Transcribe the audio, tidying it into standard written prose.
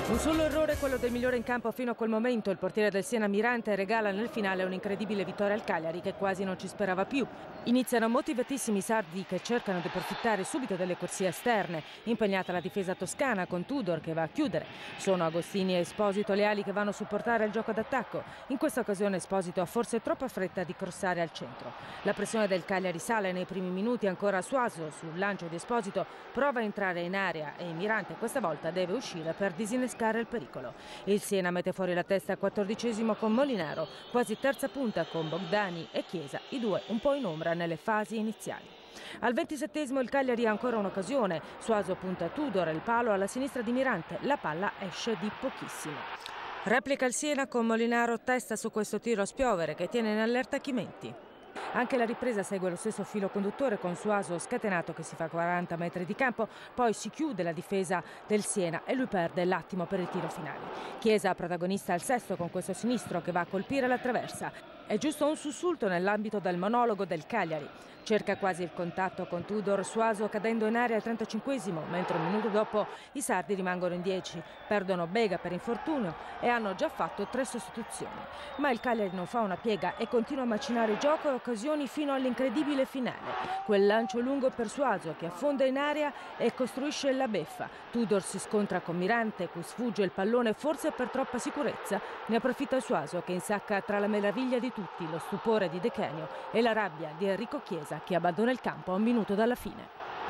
Un solo errore, quello del migliore in campo fino a quel momento. Il portiere del Siena Mirante regala nel finale un'incredibile vittoria al Cagliari che quasi non ci sperava più. Iniziano motivatissimi i sardi che cercano di approfittare subito delle corsie esterne. Impegnata la difesa toscana con Tudor che va a chiudere. Sono Agostini e Esposito le ali che vanno a supportare il gioco d'attacco. In questa occasione Esposito ha forse troppa fretta di crossare al centro. La pressione del Cagliari sale nei primi minuti, ancora Suaso sul lancio di Esposito prova a entrare in area e Mirante questa volta deve uscire per disinnescare il pericolo. Il Siena mette fuori la testa al 14° con Molinaro, quasi terza punta con Bogdani e Chiesa, i due un po' in ombra nelle fasi iniziali. Al 27° il Cagliari ha ancora un'occasione. Suaso punta Tudor e il palo alla sinistra di Mirante. La palla esce di pochissimo. Replica il Siena con Molinaro testa su questo tiro a spiovere che tiene in allerta Chimenti. Anche la ripresa segue lo stesso filo conduttore con Suaso scatenato che si fa 40 metri di campo, poi si chiude la difesa del Siena e lui perde l'attimo per il tiro finale. Chiesa protagonista al sesto con questo sinistro che va a colpire la traversa. È giusto un sussulto nell'ambito del monologo del Cagliari. Cerca quasi il contatto con Tudor, Suaso cadendo in area al 35°, mentre un minuto dopo i sardi rimangono in 10. Perdono Bega per infortunio e hanno già fatto 3 sostituzioni. Ma il Cagliari non fa una piega e continua a macinare gioco e occasioni fino all'incredibile finale. Quel lancio lungo per Suaso che affonda in area e costruisce la beffa. Tudor si scontra con Mirante, cui sfugge il pallone forse per troppa sicurezza. Ne approfitta Suaso che insacca tra la meraviglia di tutti lo stupore di De Kenio e la rabbia di Enrico Chiesa che abbandona il campo a un minuto dalla fine.